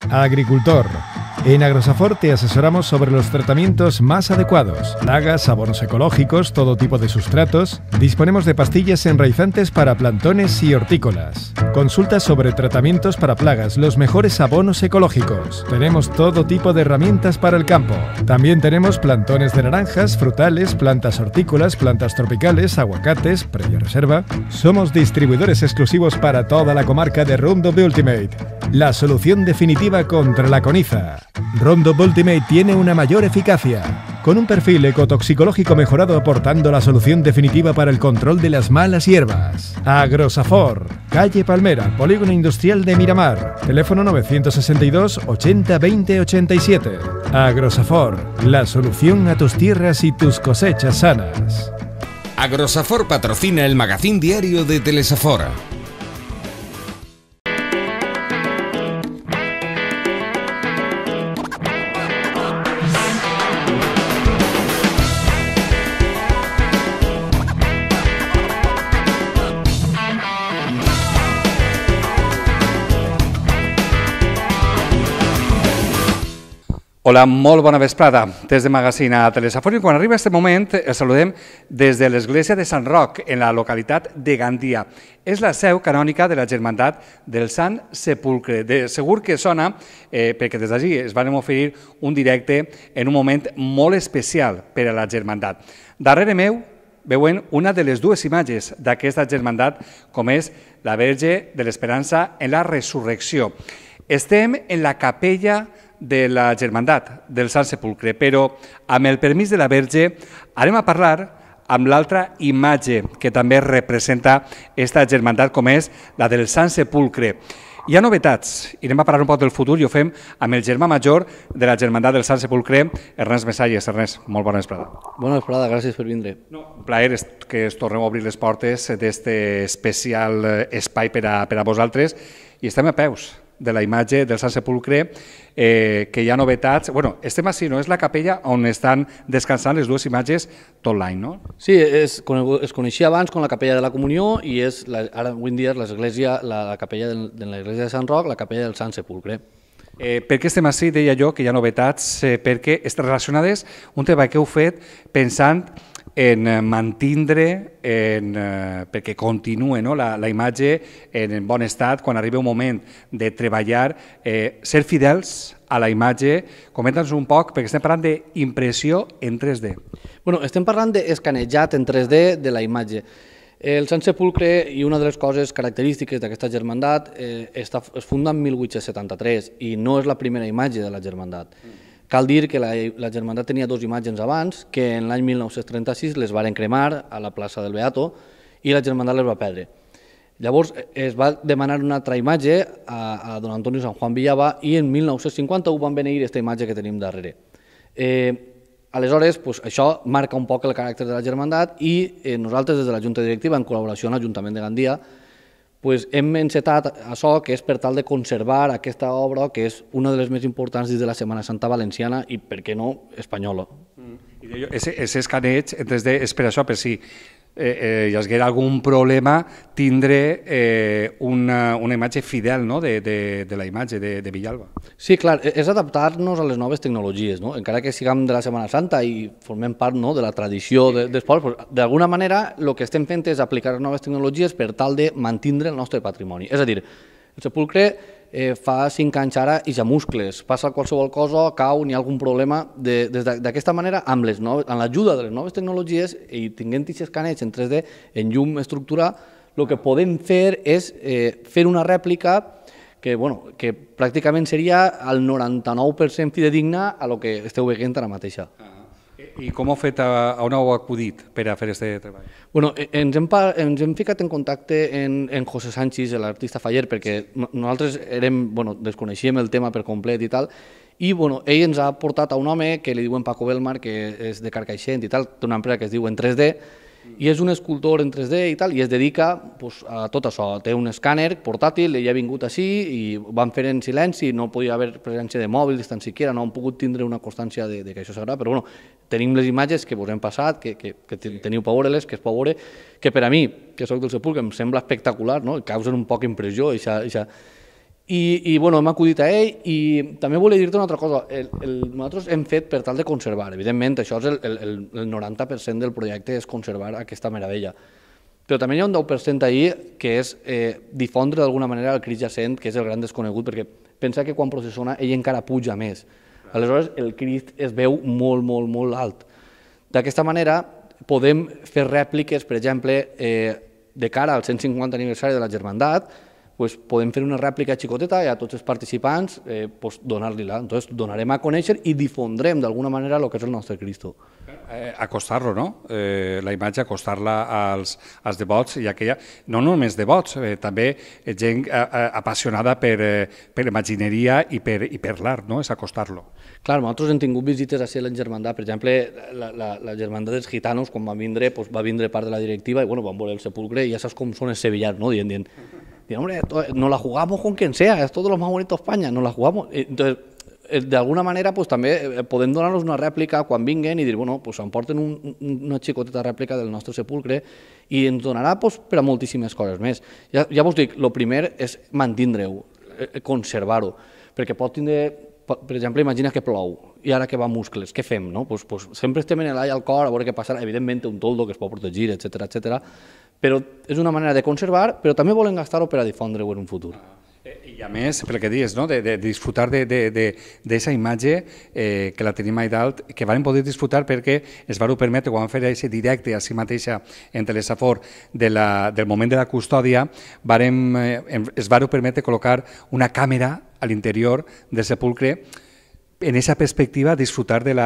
Agricultor. En Agrosafor te asesoramos sobre los tratamientos más adecuados, plagas, abonos ecológicos, todo tipo de sustratos. Disponemos de pastillas enraizantes para plantones y hortícolas. Consulta sobre tratamientos para plagas, los mejores abonos ecológicos. Tenemos todo tipo de herramientas para el campo. También tenemos plantones de naranjas, frutales, plantas hortícolas, plantas tropicales, aguacates, previa reserva. Somos distribuidores exclusivos para toda la comarca de Roundup Ultimate, la solución definitiva contra la coniza. Roundup Ultimate tiene una mayor eficacia, con un perfil ecotoxicológico mejorado aportando la solución definitiva para el control de las malas hierbas. Agrosafor, calle Palmera, Polígono Industrial de Miramar, teléfono 962 80 20 87. Agrosafor, la solución a tus tierras y tus cosechas sanas. Agrosafor patrocina el magazín diario de Telesafor. Hola, molt bona vesprada. Des de Magazín a Telesafor i quan arriba aquest moment el saludem des de l'església de Sant Roc, en la localitat de Gandia. És la seu canònica de la Germandat del Sant Sepulcre. Segur que sona, perquè des d'allí es van oferir un directe en un moment molt especial per a la Germandat. Darrere meu veuen una de les dues imatges d'aquesta Germandat, com és la Verge de l'Esperança en la Resurrecció. Estem en la capella de la Germandat del Sant Sepulcre, però amb el permís de la Verge anem a parlar amb l'altra imatge que també representa aquesta Germandat, com és la del Sant Sepulcre. Hi ha novetats i anem a parlar un poc del futur i ho fem amb el germà major de la Germandat del Sant Sepulcre, Ernest Mesalles. Ernest, molt bona vesprada. Bona vesprada, gràcies per vindre. Un plaer que es torneu a obrir les portes d'aquest especial espai per a vosaltres i estem a peus de la imatge del Sant Sepulcre, que hi ha novetats. Bueno, estem així, no? És la capella on estan descansant les dues imatges tot l'any, no? Sí, es coneixia abans com la capella de la Comunió i ara avui en dia és l'església, la capella de l'església de Sant Roc, la capella del Sant Sepulcre. Per què estem així? Deia jo que hi ha novetats, perquè estan relacionades un tema que heu fet pensant en mantindre, perquè continuï la imatge en bon estat, quan arriba un moment de treballar, ser fidels a la imatge. Comenta'ns un poc, perquè estem parlant d'impressió en 3D. Bueno, estem parlant d'escanejat en 3D de la imatge. El Sant Sepulcre, i una de les coses característiques d'aquesta germandat, es funda en 1873 i no és la primera imatge de la germandat. Cal dir que la Germandat tenia dues imatges abans, que en l'any 1936 les varen cremar a la plaça del Beato i la Germandat les va perdre. Llavors es va demanar una altra imatge a don Antonio San Juan Villava i en 1950 van beneir aquesta imatge que tenim darrere. Aleshores, això marca un poc el caràcter de la Germandat i nosaltres des de la Junta Directiva, en col·laboració amb l'Ajuntament de Gandia, hem encetat això, que és per tal de conservar aquesta obra, que és una de les més importants dins de la Setmana Santa valenciana i, per què no, espanyola. I aquest escaneig en 3D és per això, per si hi hagués algun problema, tindre una imatge fidel de la imatge de Villalba. Sí, clar, és adaptar-nos a les noves tecnologies, encara que siguem de la Setmana Santa i formem part de la tradició dels pobles, d'alguna manera el que estem fent és aplicar les noves tecnologies per tal de mantindre el nostre patrimoni. És a dir, el sepulcre fa 5 anys ara i ja muscles, passa qualsevol cosa, cau, n'hi ha algun problema. D'aquesta manera, amb l'ajuda de les noves tecnologies i tinguent aquest escaneig en 3D, en llum estructural, el que podem fer és fer una rèplica que pràcticament seria el 99% fidedigna a el que esteu veient ara mateixa. I com heu fet, on heu acudit per a fer aquest treball? Ens hem ficat en contacte amb José Sánchez, l'artista faller, perquè nosaltres desconeixíem el tema per complet i tal, i ell ens ha portat a un home que li diuen Paco Belmar, que és de Carcaixent i tal, d'una empresa que es diu en 3D, i és un escultor en 3D i tal, i es dedica a tot això. Té un escàner portàtil, ell ha vingut així i van fer en silenci, no podia haver presència de mòbils, tan siquiera, no han pogut tindre una constància que això s'agrada, però tenim les imatges que us hem passat, que teniu per veure-les, que es pot veure, que per a mi, que soc del Sepulcre, em sembla espectacular, causen un poc impressió, bueno, hem acudit a ell i també volia dir-te una altra cosa. Nosaltres hem fet per tal de conservar, evidentment, això és el 90% del projecte és conservar aquesta meravella. Però també hi ha un 10% ahir que és difondre d'alguna manera el Crist jacent, que és el gran desconegut, perquè pensa que quan processiona ell encara puja més. Aleshores el Crist es veu molt, molt, molt alt. D'aquesta manera podem fer rèpliques, per exemple, de cara al 150 aniversari de la Germandat, podem fer una rèplica xicoteta i a tots els participants donar-li-la. Entonces donarem a conèixer i difondrem d'alguna manera el que és el nostre Cristo. Acostar-lo, no? La imatge, acostar-la als devots i aquella, no només devots, també gent apassionada per imagineria i per l'art, no? És acostar-lo. Clar, nosaltres hem tingut visites a la Germandat, per exemple, la Germandat dels Gitanos, quan va vindre part de la directiva i van veure el sepulcre i ja saps com són els sevillans, no? Dient, hombre, nos la jugamos con quien sea, es todo lo más bonito de España, nos la jugamos. Entonces, d'alguna manera també podem donar-los una rèplica quan vinguen i dir, bueno, emporten una xicoteta rèplica del nostre sepulcre i ens donarà per a moltíssimes coses més. Ja vos dic, el primer és mantindre-ho, conservar-ho, perquè pot tindre, per exemple, imagina que plou i ara que va a muscles, què fem? Sempre estem en l'aire al cor a veure què passarà, evidentment té un toldo que es pot protegir, etc. Però és una manera de conservar, però també volen gastar-ho per a difondre-ho en un futur. I a més, pel que dius, de disfrutar d'aquesta imatge que la tenim allà dalt, que van poder disfrutar perquè es van permetre, quan van fer aquest directe a si mateixa en Telesafor del moment de la custòdia, es van permetre col·locar una càmera a l'interior del sepulcre en aquesta perspectiva, disfrutar de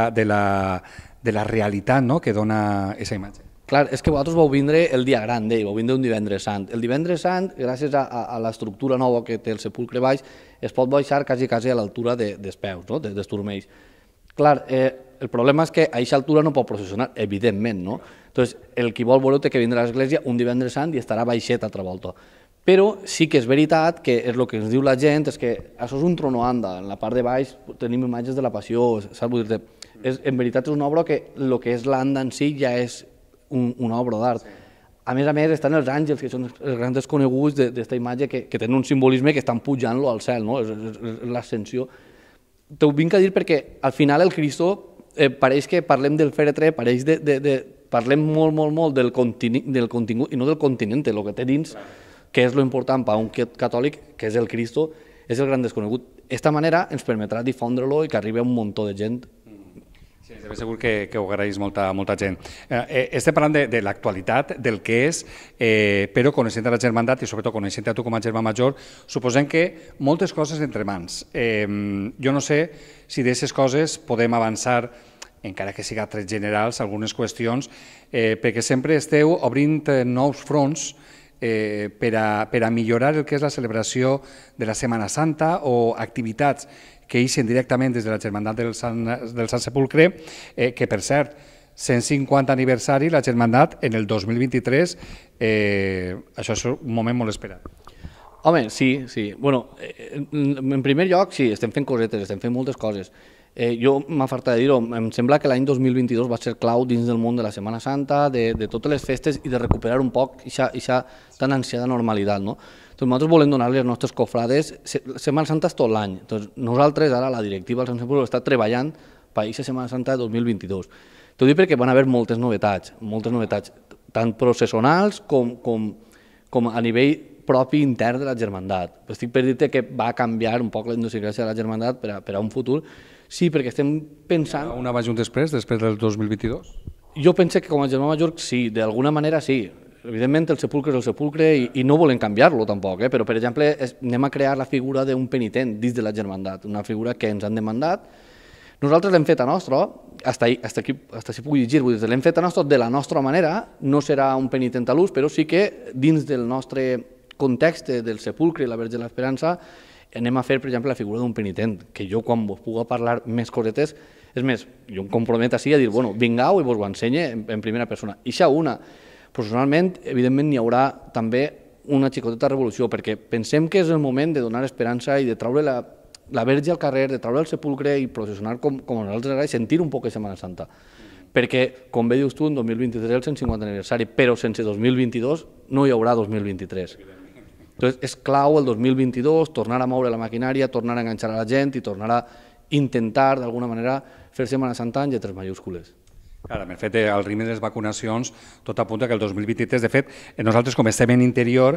la realitat que dona aquesta imatge. Clar, és que vosaltres vau vindre el dia gran d'ell, vau vindre un divendres sant. El divendres sant, gràcies a l'estructura nova que té el sepulcre baix, es pot baixar quasi a l'altura dels peus, dels turmells. Clar, el problema és que a aquesta altura no pot processionar, evidentment, no? Entonces, el qui vol veure té que vindre a l'església un divendres sant i estarà baixet altra volta. Però sí que és veritat que és el que ens diu la gent, és que això és un tronoanda, en la part de baix tenim imatges de la Passió, saps? En veritat és una obra que el que és l'anda en si ja és una obra d'art. A més, estan els àngels, que són els grans desconeguts d'aquesta imatge, que tenen un simbolisme que estan pujant-lo al cel, no? És l'ascensió. T'ho vinc a dir perquè al final el Cristo pareix que parlem del fèretre, parlem molt del contingut i no del continent, el que té dins, que és l'important per a un catòlic, que és el Cristo, és el gran desconegut. D'esta manera ens permetrà difondre-lo i que arribi a un muntó de gent. Sí, de ben segur que ho agraeix molta gent. Estem parlant de l'actualitat, del que és, però coneixent la Germandat i sobretot coneixent a tu com a germà major, suposem que moltes coses entre mans. Jo no sé si d'aquestes coses podem avançar, encara que siga trets generals, algunes qüestions, perquè sempre esteu obrint nous fronts per a millorar el que és la celebració de la Setmana Santa o activitats que ixen directament des de la Germandat del Sant Sepulcre, que per cert, 150 aniversari, la Germandat en el 2023, això és un moment molt esperat. Home, sí. Bueno, en primer lloc, sí, estem fent cosetes, estem fent moltes coses. Jo m'ha faltat de dir-ho, em sembla que l'any 2022 va ser clau dins del món de la Setmana Santa, de totes les festes i de recuperar un poc aquesta tan ansiada normalitat, no? Doncs nosaltres volem donar-li als nostres cofrades Setmana Santa és tot l'any. Nosaltres, ara, la directiva del Sant Sepulcre està treballant per aquesta Setmana Santa de 2022. T'ho dic perquè van haver moltes novetats, tant processionals com a nivell propi intern de la Germandat. Estic per dir-te que va canviar un poc la idiosincràsia de la Germandat per a un futur. Sí, perquè estem pensant... Una abans i un després del 2022? Jo penso que com a germà major sí, d'alguna manera sí. Evidentment el sepulcre és el sepulcre i no volem canviar-lo tampoc, però per exemple anem a crear la figura d'un penitent dins de la Germandat, una figura que ens han demandat. Nosaltres l'hem fet a nostra, hasta si puc llegir, l'hem fet a nostra de la nostra manera, no serà un penitent a l'ús, però sí que dins del nostre context del sepulcre i la Verge de l'Esperança anem a fer, per exemple, la figura d'un penitent, que jo quan vos puc parlar més cosetes, és més, jo em compromet així a dir, bueno, vingau i vos ho ensenye en primera persona. I això una. Personalment, evidentment, n'hi haurà també una xicoteta revolució, perquè pensem que és el moment de donar esperança i de treure la Verge al carrer, de treure el sepulcre i processionar com a nosaltres agrada, sentir un poc de Setmana Santa. Perquè, com bé dius tu, en 2023 el 150 aniversari, però sense 2022 no hi haurà 2023. Entonces, és clau el 2022 tornar a moure la maquinària, tornar a enganxar a la gent i tornar a intentar, d'alguna manera, fer Setmana Santa en lletres majúscules. Clar, amb el fet del ritme de les vacunacions, tot apunta que el 2023, de fet, nosaltres com estem en interior,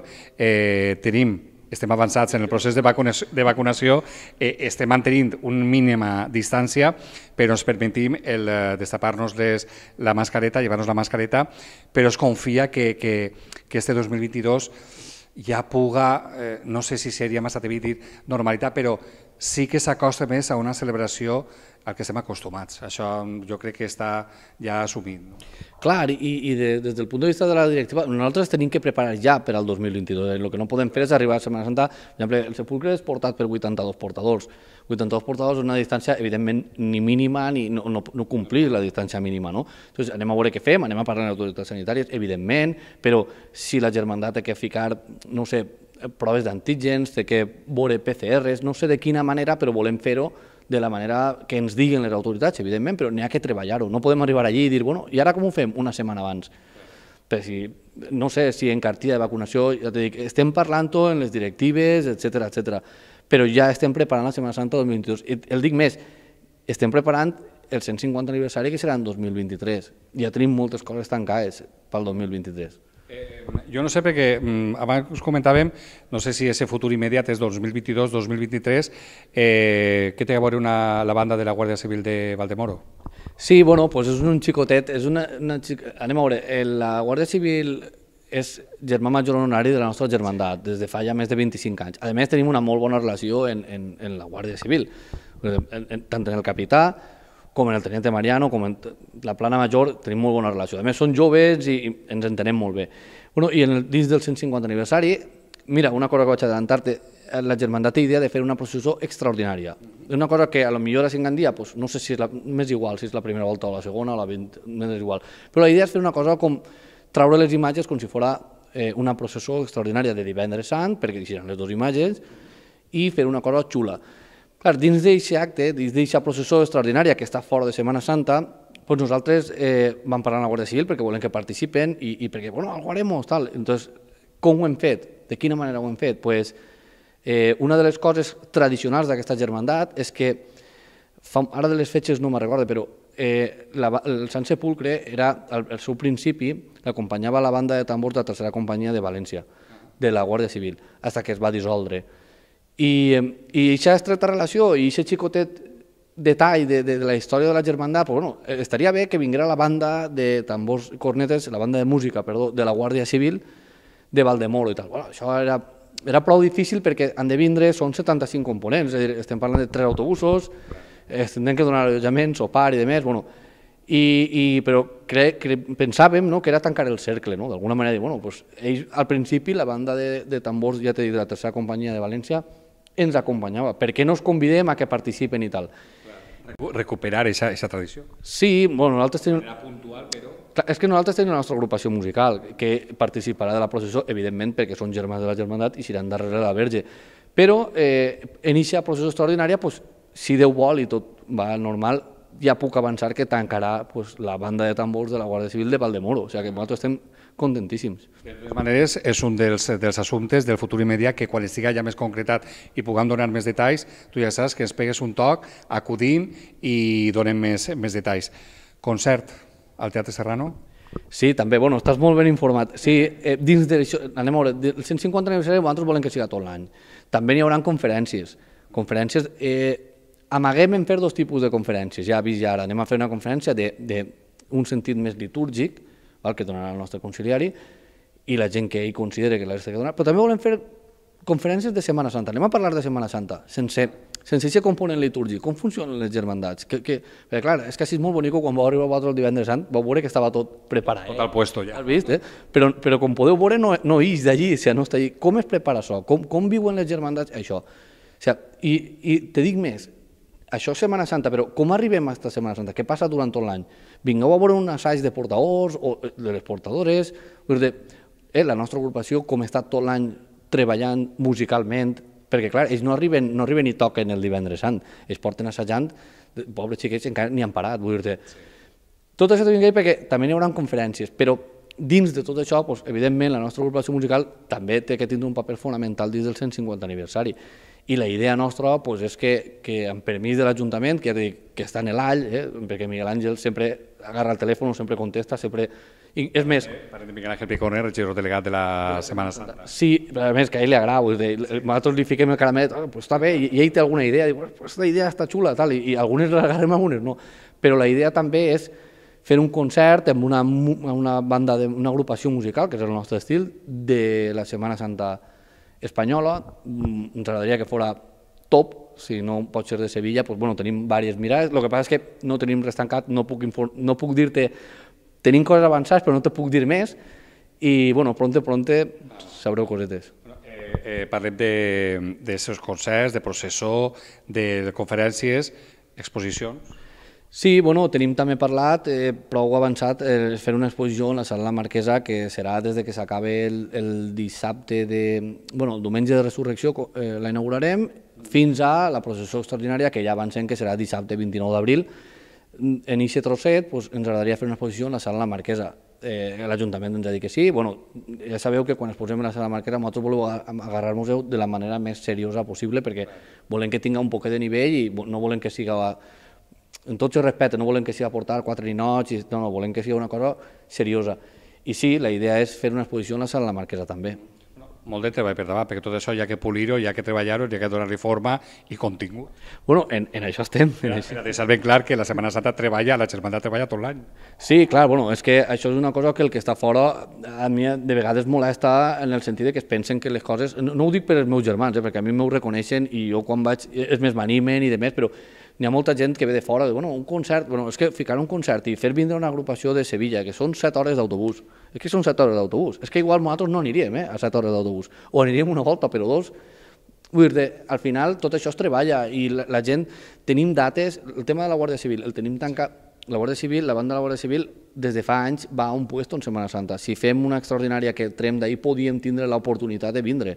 estem avançats en el procés de vacunació, estem mantenint una mínima distància, però ens permetim el destapar-nos la mascareta, llevar-nos la mascareta, però es confia que este 2022 ja puga, no sé si seria massa atrevit dir normalitat, però sí que s'acosta més a una celebració al que estem acostumats. Això jo crec que està ja assumit. Clar, i des del punt de vista de la directiva, nosaltres tenim que preparar ja per al 2022. El que no podem fer és arribar a Setmana Santa. Per exemple, el sepulcre és portat per 82 portadors. 82 portadors és una distància, evidentment, ni mínima, ni no complir la distància mínima. Entonces, anem a veure què fem, anem a parlar amb les autoritats sanitàries, evidentment, però si la germandat té que ficar, no sé, proves d'antígens, té que veure PCRs, no sé de quina manera, però volem fer-ho de la manera que ens diguin les autoritats, evidentment, però n'hi ha que treballar-ho. No podem arribar allí i dir, bueno, i ara com ho fem? Una setmana abans. No sé si en cartilla de vacunació, ja t'he dit, estem parlant-ho en les directives, etc, però ja estem preparant la Setmana Santa 2022. El dic més, estem preparant el 150 aniversari que serà en 2023. Ja tenim moltes coses tancades pel 2023. Jo no sé, perquè abans us comentàvem, no sé si aquest futur immediat és 2022-2023, què té a veure la banda de la Guàrdia Civil de Valdemoro? Sí, bueno, doncs és un xicotet, anem a veure, la Guàrdia Civil és germà major honorari de la nostra germandat des de fa ja més de 25 anys. A més, tenim una molt bona relació en la Guàrdia Civil, tant en el capità com en el teniente Mariano, com en la plana major, tenim molt bona relació. A més, són joves i ens entenem molt bé. I dins del 150 aniversari, mira, una cosa que vaig adelantar-te, la germandat té idea de fer una processó extraordinària. És una cosa que a lo millor a Gandia, no sé si és més igual, si és la primera volta o la segona, o la 20, més igual. Però la idea és fer una cosa com traure les imatges com si fos una processó extraordinària de Divendres Sant, perquè hi seran les dues imatges, i fer una cosa xula. Clar, dins d'aquest acte, dins d'aquesta processó extraordinària que està fora de Setmana Santa, doncs nosaltres vam parlar amb la Guàrdia Civil perquè volem que participen i perquè, bueno, algo haremos, tal. Entonces, com ho hem fet? De quina manera ho hem fet? Pues, una de les coses tradicionals d'aquesta germandat és que, ara de les fetges no me'n recordo, però el Sant Sepulcre era, al seu principi, l'acompanyava la banda de tambors de la tercera companyia de València, de la Guàrdia Civil, fins que es va dissoldre. I aquesta estreta relació i aquest xicotet detall de la història de la germandat, estaria bé que vinguera la banda de tambors i cornetes, la banda de música, perdó, de la Guàrdia Civil de Valdemoro i tal. Això era prou difícil perquè han de vindre, són 75 components, és a dir, estem parlant de 3 autobusos, hem de donar allotjament, sopar i demés, però pensàvem que era tancar el cercle, d'alguna manera, ells al principi, la banda de tambors, ja t'he dit, de la tercera companyia de València, ens acompanyava. Per què no els convidem a que participen i tal? Recuperar aquesta tradició. Sí, nosaltres tenim... Era puntual, però... És que nosaltres tenim la nostra agrupació musical, que participarà de la processó, evidentment, perquè són germans de la germandat i seran darrere la Verge. Però en aquesta processó extraordinària, si Déu vol i tot va normal, ja puc avançar que tancarà la banda de tambors de la Guàrdia Civil de Valdemoro. O sigui que nosaltres estem contentíssims. De totes maneres, és un dels assumptes del futur immediat que quan estigui ja més concretat i puguem donar més detalls, tu ja saps que ens pegues un toc, acudim i donem més detalls. Concert al Teatre Serrano? Sí, també, estàs molt ben informat. Sí, dins d'això, anem a veure, el 150 aniversari nosaltres volem que siga tot l'any. També n'hi haurà conferències. Amaguem en fer 2 tipus de conferències, ja vist ja ara. Anem a fer una conferència d'un sentit més litúrgic, que donarà el nostre conciliari, i la gent que ell considera que l'ha de donar, però també volem fer conferències de Setmana Santa. Anem a parlar de Setmana Santa, sense aquest component litúrgic. Com funcionen les germandats? Perquè, clar, és que així és molt bonic quan vau arribar vosaltres el divendres sant, vau veure que estava tot preparat. Tot al puesto ja. Has vist, Però com podeu veure, no ix d'allí, no està allí. Com es prepara això? Com viuen les germandats això? I te dic més, això és Setmana Santa, però com arribem a aquesta Setmana Santa? Què passa durant tot l'any? Vingueu a veure un assaig de portadors o de les portadores, la nostra agrupació, com està tot l'any treballant musicalment, perquè clar, ells no arriben i toquen el divendres sant, ells porten assajant, pobres xiquets encara ni han parat, vull dir-te. Tot això t'ho vinc perquè també hi haurà conferències, però dins de tot això, evidentment, la nostra agrupació musical també té que tindre un paper fonamental dins del 150 aniversari. I la idea nostra és que amb permís de l'Ajuntament, que està en l'all, perquè Miguel Àngel sempre agarra el telèfon, sempre contesta, sempre... I és més... Parlem de Miguel Ángel Picorner, regidor delegat de la Setmana Santa. Sí, però a més que a ell li agrada, nosaltres li fiquem el caramet, pues està bé, i ell té alguna idea, diu, aquesta idea està xula, tal, i algunes l'agarrem, algunes no. Però la idea també és fer un concert amb una banda, una agrupació musical, que és el nostre estil, de la Setmana Santa espanyola. Ens agradaria que fos top, si no pot ser de Sevilla, tenim diverses mirades, el que passa és que no tenim res tancat, no puc dir-te. Tenim coses avançades, però no te puc dir més, i, pronte sabreu cosetes. Parlem de seus concerts, de processó, de conferències, exposicions. Sí, tenim també parlat, prou avançat, fer una exposició en la Sala La Marquesa, que serà des que s'acabe el dissabte el diumenge de Resurrecció, la inaugurarem, fins a la processó extraordinària, que ja avancem que serà dissabte 29 d'abril. En aquest trosset ens agradaria fer una exposició en la Sala La Marquesa. L'Ajuntament ens ha dit que sí. Ja sabeu que quan ens posem en la Sala La Marquesa nosaltres volem agarrar-nos-ho de la manera més seriosa possible, perquè volem que tinga un poquet de nivell i no volem que siga, en tot el respecte, no volem que siga portar 4 ninots, no, volem que siga una cosa seriosa. I sí, la idea és fer una exposició en la Sala La Marquesa també. Molt de treball per davant, perquè tot això hi ha que polir-ho, hi ha que treballar-ho, hi ha que donar-li forma i contingut. En això estem. Per deixar ben clar que la Setmana Santa treballa, la Germandat treballa tot l'any. Sí, clar, és que això és una cosa que el que està fora a mi de vegades molesta en el sentit que es pensen que les coses... No ho dic per als meus germans, perquè a mi m'ho reconeixen i jo quan vaig... És més, m'animen i de més, però n'hi ha molta gent que ve de fora, un concert... És que ficar un concert i fer vindre una agrupació de Sevilla, que són 7 hores d'autobús, és que són 7 hores d'autobús, és que igual nosaltres no aniríem a 7 hores d'autobús, o aniríem una volta, però 2. Vull dir, al final tot això es treballa i la gent, tenim dates, el tema de la Guàrdia Civil, el tenim tancat, la Guàrdia Civil, la banda de la Guàrdia Civil, des de fa anys va a un puesto en Setmana Santa. Si fem una extraordinària que trem d'ahir, podíem tindre l'oportunitat de vindre.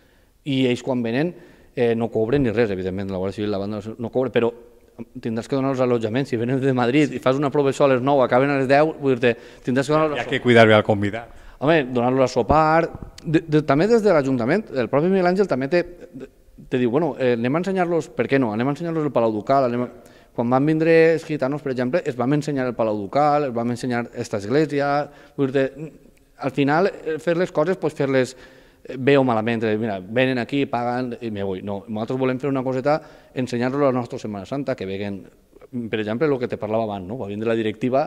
I ells quan venen no cobren ni res, evidentment, la Guàrdia Civil, la banda no cobra, però tindràs que donar els allotjaments. Si venen de Madrid i fas una prova sol a les 9, acaben a les 10, vull dir-te, tindràs que donar-los... Hi ha que cuidar bé al convidat. Home, donar-los a sopar... També des de l'Ajuntament, el propi Miguel Àngel també te diu, anem a ensenyar-los, per què no? Anem a ensenyar-los el Palau Ducal, quan van vindre els gitanos, per exemple, es vam ensenyar el Palau Ducal, es vam ensenyar aquesta església, vull dir-te, al final, fer les coses, fer-les bé o malament, mira, venen aquí, paguen i me vull. No, nosaltres volem fer una coseta, ensenyar-los a la nostra Setmana Santa, que veguen, per exemple, el que te parlava abans, no? Va vindre la directiva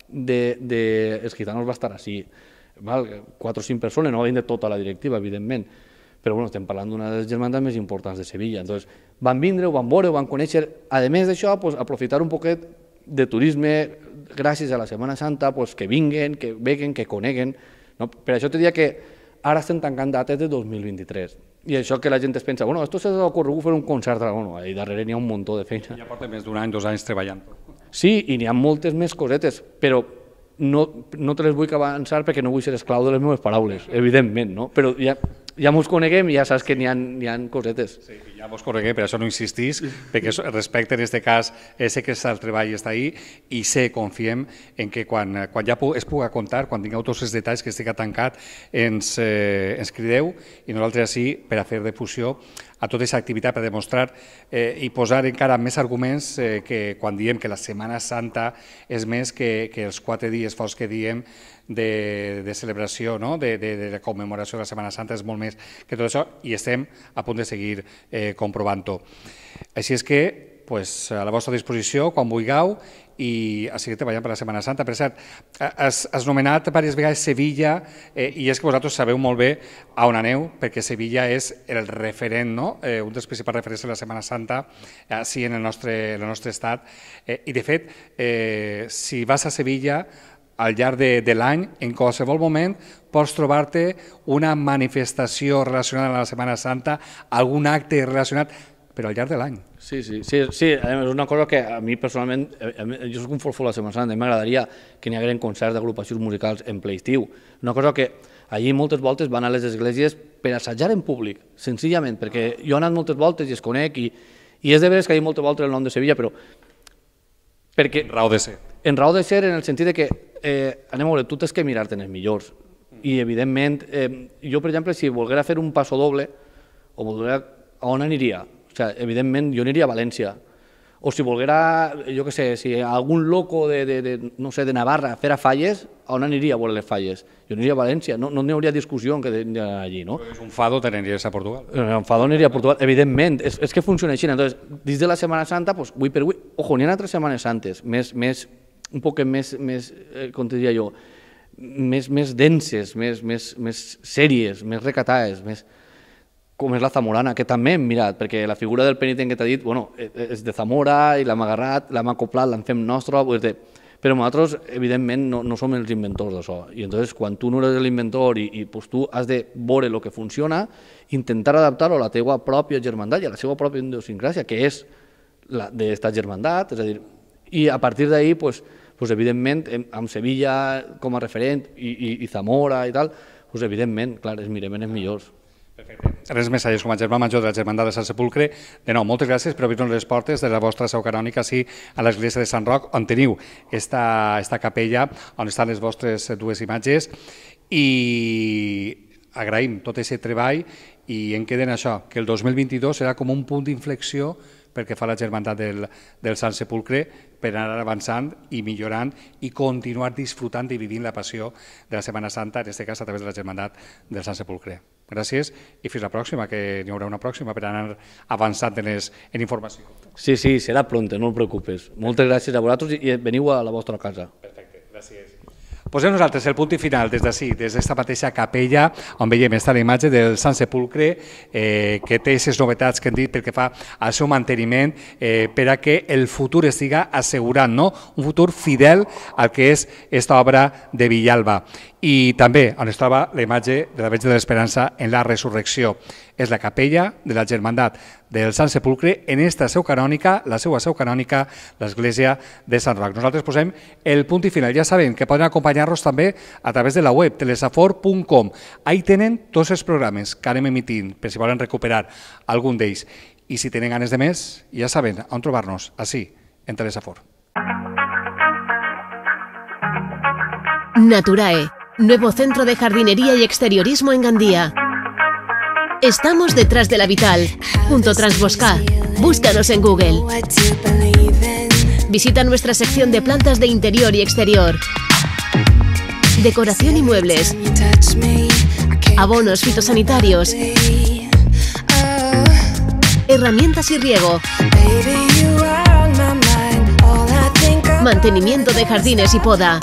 dels gitanos va estar així, 4 o 5 persones, no va vindre tota la directiva, evidentment, però estem parlant d'una de les germandats més importants de Sevilla, entonces van vindre, ho van veure, ho van conèixer, a més d'això, aprofitar un poquet de turisme, gràcies a la Setmana Santa, que vinguen, que veguen, que coneguen, per això te diria que ara estem tancant dates de 2023. I això que la gent es pensa, esto se ha ocorregut fer un concert, ahí darrere n'hi ha un muntó de feina. Ja porta més d'un any, 2 anys treballant. Sí, i n'hi ha moltes més cosetes, però no te les vull avançar perquè no vull ser esclau de les meves paraules, evidentment, no? Però ja mos coneguem i ja saps que n'hi ha cosetes. Sí, ja mos coneguem, per això no insistís, perquè respecte en aquest cas, sé que el treball està ahí i confiem en que quan ja es puga contar, quan tingueu tots els detalls que estigui tancat, ens crideu i nosaltres així per a fer difusió a tota aquesta activitat, per demostrar i posar encara més arguments que quan diem que la Setmana Santa és més que els 4 dies fos que diem de celebració, de commemoració de la Setmana Santa, és molt més que tot això i estem a punt de seguir comprovant-ho. Així és que, a la vostra disposició, quan vulgueu, i a seguir treballant per la Setmana Santa. Per cert, has nomenat diverses vegades Sevilla i és que vosaltres sabeu molt bé a on aneu, perquè Sevilla és el referent, un dels principals referents de la Setmana Santa, sí, en el nostre estat. I, de fet, si vas a Sevilla, al llarg de l'any, en qualsevol moment, pots trobar-te una manifestació relacionada amb la Setmana Santa, algun acte relacionat, però al llarg de l'any. Sí, és una cosa que a mi personalment, jo soc un forfó a la Setmana Santa, m'agradaria que n'hi hagueren concerts d'agrupacions musicals en ple estiu. Una cosa que allí moltes voltes van a les esglésies per assajar en públic, senzillament, perquè jo he anat moltes voltes i es conec, i és de veres que hi ha moltes voltes el nom de Sevilla, però Perquè, Raó de ser. en raó de ser, en el sentit de que, anem a veure, tu tens que mirar-te els millors. I, evidentment, jo, per exemple, si volguera fer un passo doble, o volguera, a on aniria? O sigui, evidentment, jo aniria a València. O si volguera, jo què sé, si algun loco no sé, de Navarra fera falles, a on aniria a veure les falles? Jo aniria a València, no n'hi hauria discussió en què aniria allí, no? És un fado, te n'aniries a Portugal. Un fado aniria a Portugal, evidentment, és que funciona així. Entonces, dins de la Setmana Santa, pues, avui per avui, ojo, n'hi ha altres Setmanes Santes, un poc més, com te diria jo, més denses, més sèries, més recatades, com és la zamorana, que també hem mirat, perquè la figura del penitent que t'ha dit, bueno, és de Zamora i l'hem agarrat, l'hem acoplat, l'hem fet nostra, però nosaltres, evidentment, no som els inventors d'això. I entonces, quan tu no eres l'inventor i pues, tu has de veure el que funciona, intentar adaptar-ho a la teva pròpia germandat i a la seva pròpia idiosincràsia, que és d'esta germandat, és a dir, i a partir d'ahir, pues, evidentment, amb Sevilla com a referent i Zamora i tal, pues, evidentment, clar, els mirem els millors. Perfecte. Res més, com a germà major de la Germandat de Sant Sepulcre. De nou, moltes gràcies per obrir-nos les portes de la vostra seu canònica així a l'església de Sant Roc, on teniu esta capella, on estan les vostres dues imatges, i agraïm tot aquest treball i en queden això, que el 2022 serà com un punt d'inflexió perquè fa la Germandat del Sant Sepulcre per anar avançant i millorant i continuar disfrutant i vivint la passió de la Setmana Santa, en aquest cas a través de la Germandat del Sant Sepulcre. Gràcies i fins la pròxima, que n'hi haurà una pròxima per anar avançant en informació. Sí, serà pronte, no us preocupes. Moltes gràcies a vosaltres i veniu a la vostra casa. Perfecte, gràcies. Posem nosaltres el punt i final des d'ací, des d'esta mateixa capella, on veiem esta la imatge del Sant Sepulcre, que té aquestes novetats que hem dit pel que fa al seu manteniment, per a que el futur estiga assegurat, no? Un futur fidel al que és esta obra de Villalba. I també on es troba la imatge de la Verge de l'Esperança en la resurrecció. És la capella de la Germandat del Sant Sepulcre en esta seu canònica, la seva seu canònica, l'església de Sant Roc. Nosaltres posem el punt i final. Ja saben que poden acompanyar-nos també a través de la web telesafor.com. Ahí tenen tots els programes que anem emitint, per si volen recuperar algun d'ells. I si tenen ganes de més, ja saben on trobar-nos, així, en Telesafor. Naturae, nuevo centro de jardinería y exteriorismo en Gandía. Estamos detrás de la Vital, junto a Transbosca. Búscanos en Google. Visita nuestra sección de plantas de interior y exterior. Decoración y muebles. Abonos fitosanitarios. Herramientas y riego. Mantenimiento de jardines y poda.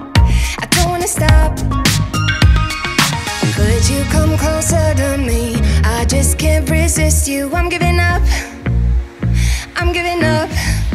Could you come closer to me? I just can't resist you. I'm giving up. I'm giving up.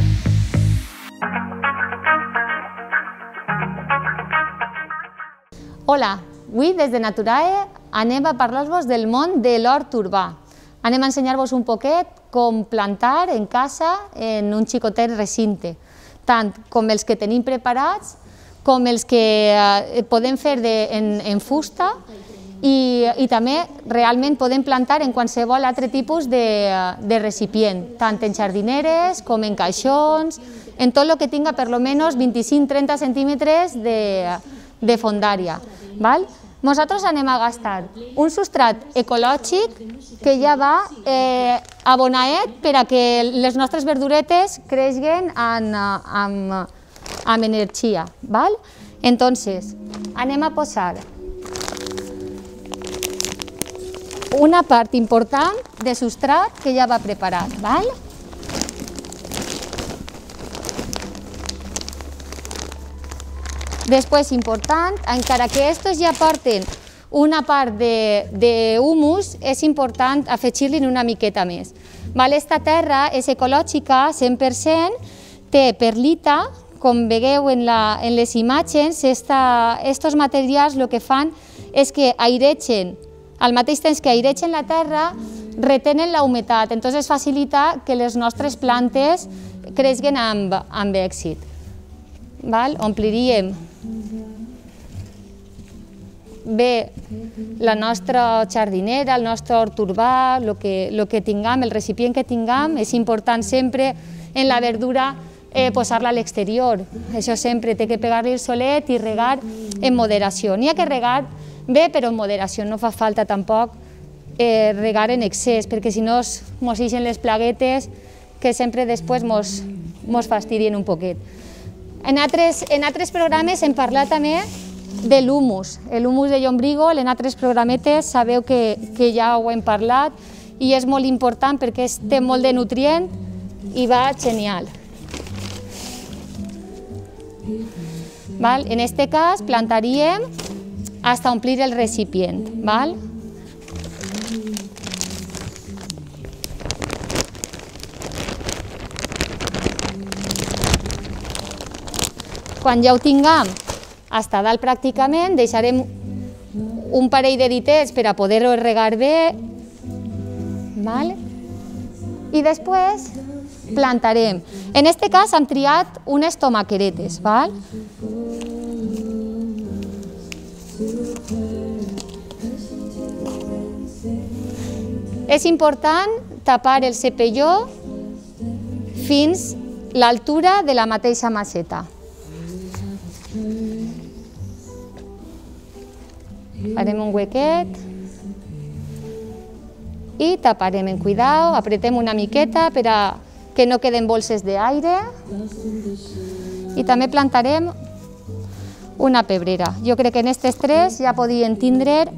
Hola, avui des de Naturae anem a parlar-vos del món de l'hort urbà. Anem a ensenyar-vos un poquet com plantar en casa en un xicotet recinte, tant com els que tenim preparats com els que podem fer en fusta i també realment podem plantar en qualsevol altre tipus de recipient, tant en jardineres com en caixons, en tot el que tinga per almenys 25-30 centímetres de fondària. Nosaltres anem a gastar un substrat ecològic que ja va abonaet per a que les nostres verduretes creixin amb energia. Entonces, anem a posar una part important de substrat que ja va preparat. Després, important, encara que estos ja porten una part d'humus, és important afegir-li una miqueta més. Esta terra és ecològica, 100%, té perlita, com veieu en les imatges, aquests materials el que fan és que airegen, al mateix temps que airegen la terra, retenen la humitat, entonces facilita que les nostres plantes creixin amb èxit. Ompliríem bé la nostra jardinera, el nostre hort urbà, el que tinguem, el recipient que tinguem. És important sempre en la verdura posar-la a l'exterior. Això sempre té que pegar-li el solet i regar en moderació. N'hi ha que regar bé, però en moderació. No fa falta tampoc regar en excés, perquè si no mos ixen les plaguetes que sempre després mos fastidien un poquet. En altres programes hem parlat també de l'humus. L'humus de Llombrigo, en altres programetes sabeu que ja ho hem parlat i és molt important perquè té molt de nutrient i va genial. En aquest cas plantaríem fins a omplir el recipient. Quan ja ho tinguem fins a dalt pràcticament, deixarem un parell de ditets per a poder-ho regar bé. I després plantarem. En aquest cas hem triat unes tomaqueretes. És important tapar el cepelló fins a l'altura de la mateixa maceta. Farem un huequet i taparem amb cuidado, apretem una miqueta per a que no queden bolses d'aire i també plantarem una pebrera. Jo crec que en aquests tres ja podien tindre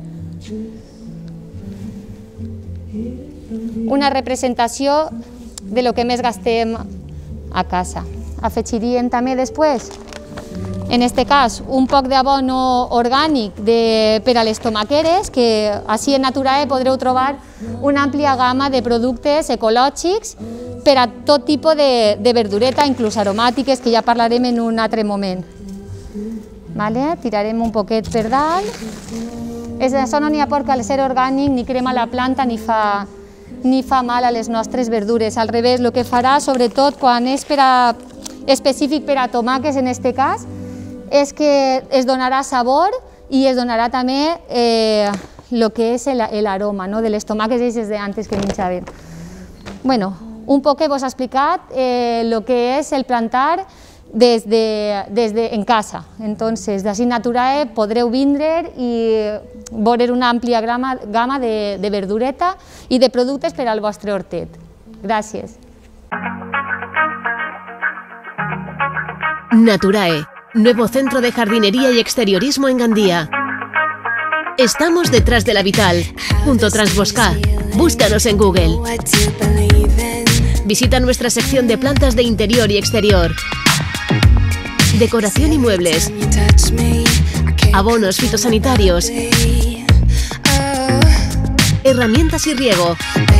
una representació de lo que més gastem a casa. Afegiríem també després, en aquest cas, un poc d'abono orgànic per a les tomaqueres, que així en Naturae podreu trobar una àmplia gamma de productes ecològics per a tot tipus de verdureta, inclús aromàtiques, que ja parlarem en un altre moment. Tirarem un poquet per dalt. Això no n'hi ha por que al ser orgànic ni crema la planta ni fa mal a les nostres verdures. Al revés, el que farà, sobretot quan és específic per a tomàquets en aquest cas, és que es donarà sabor i es donarà també el que és l'aroma de les tomàquets aquestes d'antes que menjàvem. Un poc vos he explicat el que és el plantar en casa. Entonces, d'ací Naturae podreu vindre i veure una àmplia gamma de verdureta i de productes per al vostre hortet. Gràcies. Naturae, nuevo centro de jardinería y exteriorismo en Gandía. Estamos detrás de la Vital, junto a Transbosca. Búscanos en Google. Visita nuestra sección de plantas de interior y exterior, decoración y muebles, abonos fitosanitarios, herramientas y riego,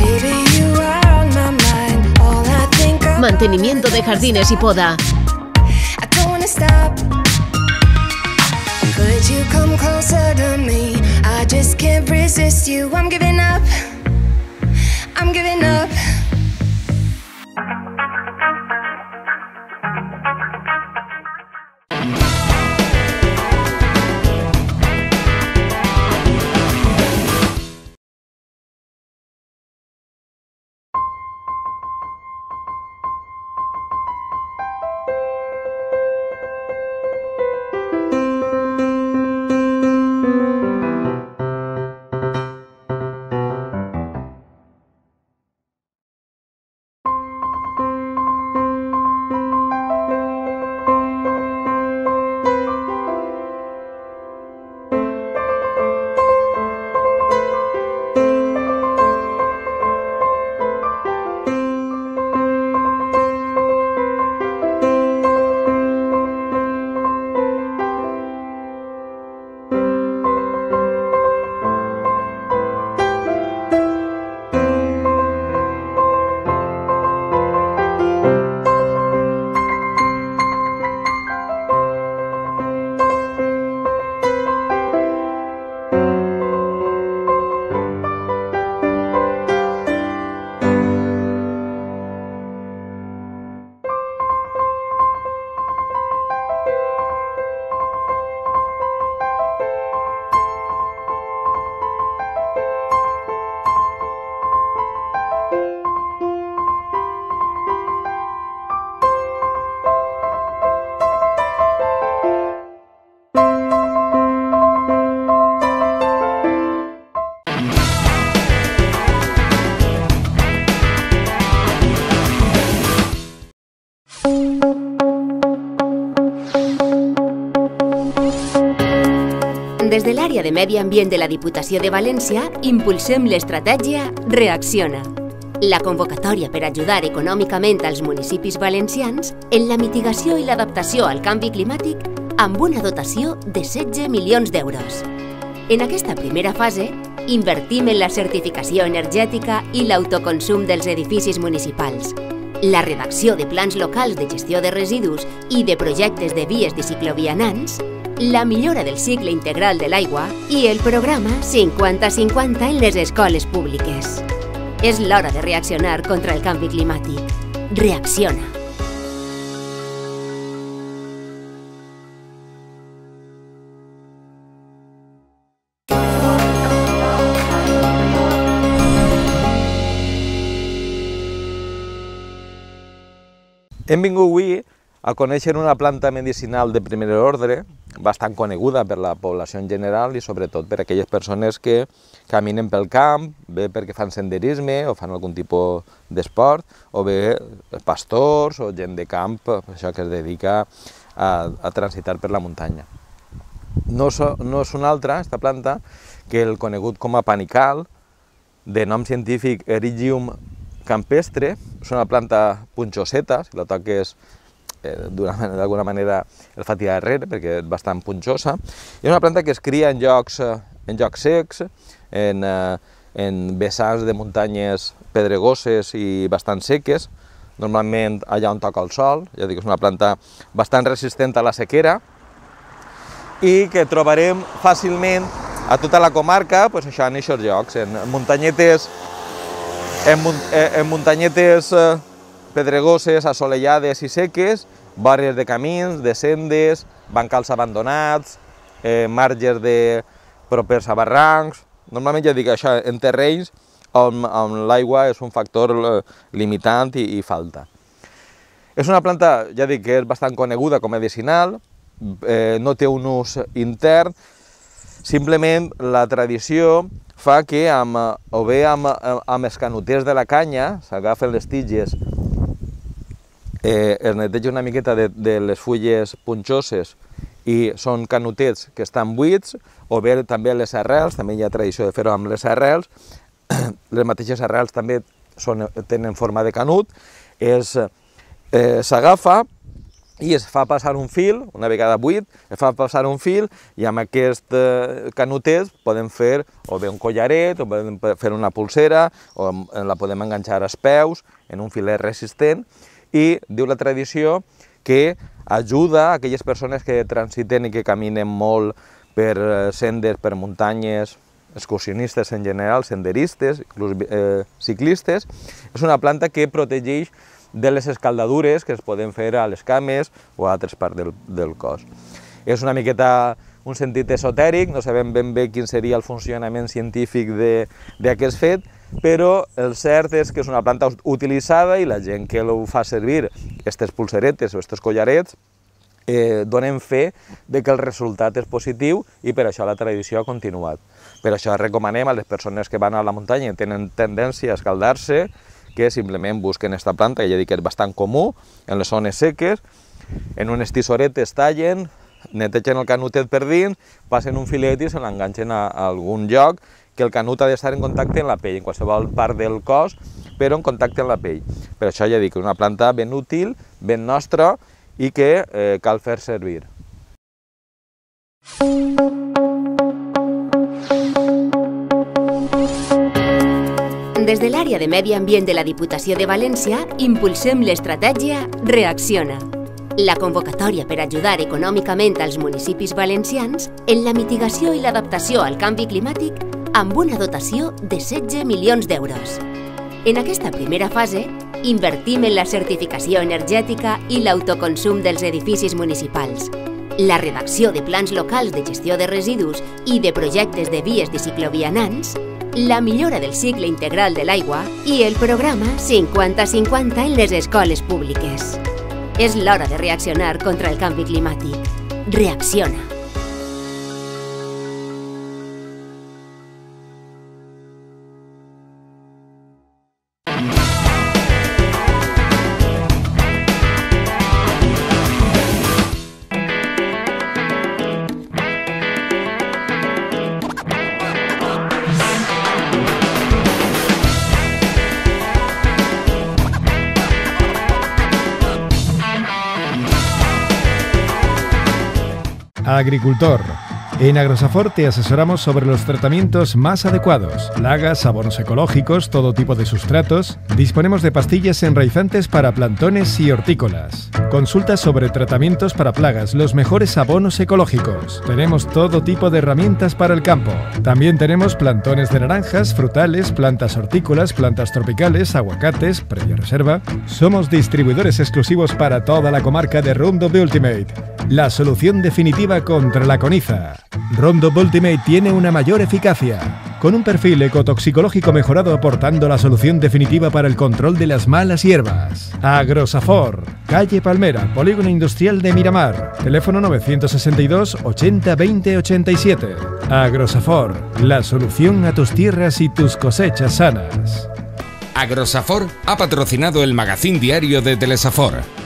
mantenimiento de jardines y poda. Could you come closer to me? I just can't resist you. I'm giving up. I'm giving up. Des de l'àrea de Medi Ambient de la Diputació de València impulsem l'estratègia Reacciona, la convocatòria per ajudar econòmicament als municipis valencians en la mitigació i l'adaptació al canvi climàtic amb una dotació de 16 milions d'euros. En aquesta primera fase, invertim en la certificació energètica i l'autoconsum dels edificis municipals, la redacció de plans locals de gestió de residus i de projectes de vies de ciclovianants, la millora del cicle integral de l'aigua i el programa 50-50 en les escoles públiques. És l'hora de reaccionar contra el canvi climàtic. Reacciona. Hem vingut avui a conèixer una planta medicinal de primer ordre, bastant coneguda per la població en general i sobretot per aquelles persones que caminen pel camp, bé perquè fan senderisme o fan algun tipus d'esport, o bé pastors o gent de camp, això que es dedica a transitar per la muntanya. No és una altra, aquesta planta, que el conegut com a panical, de nom científic Ericium campestre. És una planta punxoseta, si la toques d'alguna manera el fa tirar enrere perquè és bastant punxosa. És una planta que es cria en llocs secs, en vessants de muntanyes pedregoses i bastant seques, normalment allà on toca el sol. Ja dic, és una planta bastant resistent a la sequera i que trobarem fàcilment a tota la comarca, en aquests llocs, en muntanyetes pedregoses, assolellades i seques, vores de camins, de sendes, bancals abandonats, marges propers a barrancs. Normalment ja dic això, en terrenys on l'aigua és un factor limitant i falta. És una planta, ja dic, que és bastant coneguda com a medicinal, no té un ús intern, simplement la tradició fa que o bé amb els canuters de la canya s'agafen les tiges, es neteja una miqueta de les fulles punxoses i són canutets que estan buits, o bé també les arrels, també hi ha tradició de fer-ho amb les arrels, les mateixes arrels també tenen forma de canut, s'agafa i es fa passar un fil, una vegada buit, es fa passar un fil i amb aquest canutet podem fer o bé un collaret, o podem fer una pulsera, o la podem enganxar als peus en un filet resistent, i diu la tradició que ajuda a aquelles persones que transiten i que caminen molt per sendes, per muntanyes, excursionistes en general, senderistes, inclús ciclistes. És una planta que protegeix de les escaldadures que es poden fer a les cames o a altres parts del cos. És una miqueta un sentit esotèric, no sabem ben bé quin seria el funcionament científic d'aquest fet, però el cert és que és una planta utilitzada i la gent que ho fa servir, aquestes pulseretes o aquests collarets, donen fe que el resultat és positiu i per això la tradició ha continuat. Per això recomanem a les persones que van a la muntanya i tenen tendència a escaldar-se que simplement busquen aquesta planta, que ja dic que és bastant comú en les zones seques, en unes tissoretes tallen, netegen el canutet per dins, passen un filet i se l'enganxen a algun lloc, que el canut ha d'estar en contacte amb la pell, en qualsevol part del cos, però en contacte amb la pell. Per això ja dic que és una planta ben útil, ben nostra i que cal fer servir. Des de l'àrea de Medi Ambient de la Diputació de València impulsem l'estratègia Reacciona, la convocatòria per ajudar econòmicament als municipis valencians en la mitigació i l'adaptació al canvi climàtic amb una dotació de 16 milions d'euros. En aquesta primera fase, invertim en la certificació energètica i l'autoconsum dels edificis municipals, la redacció de plans locals de gestió de residus i de projectes de vies de ciclovianants, la millora del cicle integral de l'aigua i el programa 50-50 en les escoles públiques. És l'hora de reaccionar contra el canvi climàtic. Reacciona. Agricultor. En Agrosafor te asesoramos sobre los tratamientos más adecuados, plagas, abonos ecológicos, todo tipo de sustratos. Disponemos de pastillas enraizantes para plantones y hortícolas. Consulta sobre tratamientos para plagas, los mejores abonos ecológicos. Tenemos todo tipo de herramientas para el campo. También tenemos plantones de naranjas, frutales, plantas hortícolas, plantas tropicales, aguacates, previa reserva. Somos distribuidores exclusivos para toda la comarca de Roundup Ultimate, la solución definitiva contra la coniza. Roundup Ultimate tiene una mayor eficacia, con un perfil ecotoxicológico mejorado aportando la solución definitiva para el control de las malas hierbas. Agrosafor, calle Palmera, Polígono Industrial de Miramar, teléfono 962 80 20 87. Agrosafor, la solución a tus tierras y tus cosechas sanas. Agrosafor ha patrocinado el magazín diario de Telesafor.